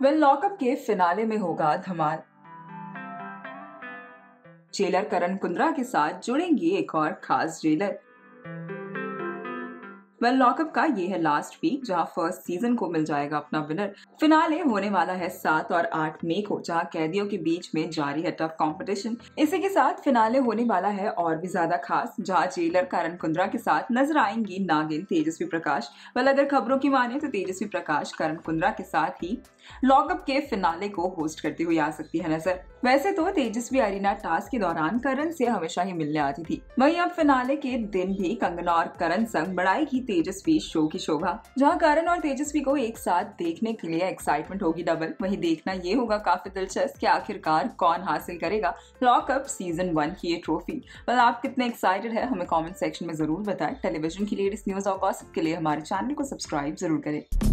Lockup के finale में होगा धमाल। जेलर करण कुंद्रा के साथ जुड़ेंगी एक और खास जेलर। लॉकअप का ये है लास्ट वीक जहां फर्स्ट सीजन को मिल जाएगा अपना विनर। फिनाले होने वाला है 7 और 8 मई को, जहां कैदियों के बीच में जारी है टफ कंपटीशन। इसी के साथ फिनाले होने वाला है और भी ज्यादा खास, जहां जेलर करण कुंद्रा के साथ नजर आएंगी नागिन तेजस्वी प्रकाश। अगर खबरों की माने तो तेजस्वी प्रकाश करण कुंद्रा के साथ ही लॉकअप के फिनाले को होस्ट करती हुई आ सकती है नजर। वैसे तो तेजस्वी अरीना टास्क के दौरान करण से हमेशा ही मिलने आती थी, वहीं अब फिनाले के दिन भी कंगना और करण संग बढ़ाएगी तेजस्वी शो की शोभा। जहां करण और तेजस्वी को एक साथ देखने के लिए एक्साइटमेंट होगी डबल। वहीं देखना ये होगा काफी दिलचस्प कि आखिरकार कौन हासिल करेगा लॉकअप सीजन 1 की ये ट्रॉफी। आप कितने एक्साइटेड है हमें कमेंट सेक्शन में जरूर बताएं। टेलीविजन की लेटेस्ट न्यूज और गॉसिप के लिए हमारे चैनल को सब्सक्राइब जरूर करें।